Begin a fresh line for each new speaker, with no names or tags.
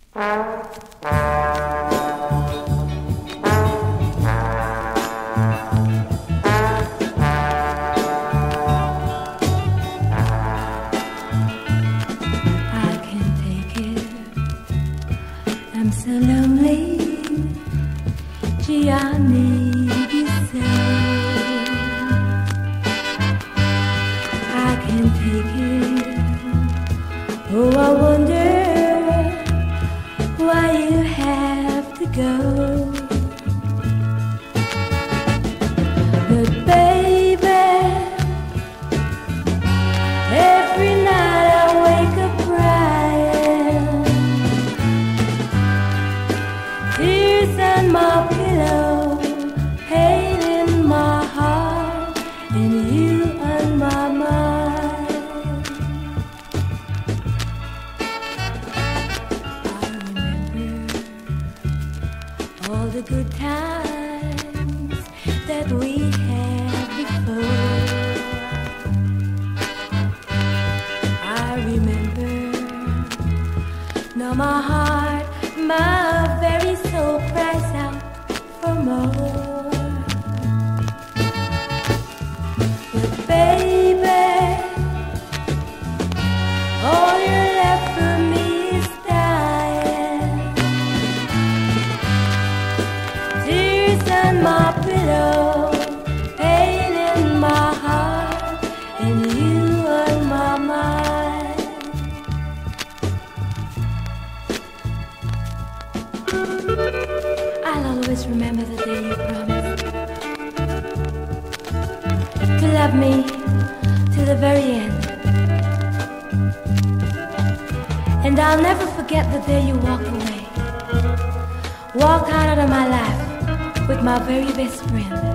I'm so lonely, gee, I need you so. I can't take it. Oh, I wonder why you have to go. But baby, every night I wake up crying, tears on my pillow, pain in my heart, and you on my mind. I remember all the good times that we had before. I remember, now my heart, my very soul cries out for more. But baby, all you left for me is dying, tears on my pillow, pain in my heart, and you on my mind. I'll always remember the day you promised to love me to the very end. And I'll never forget the day you walked away, walked out of my life with my very best friend.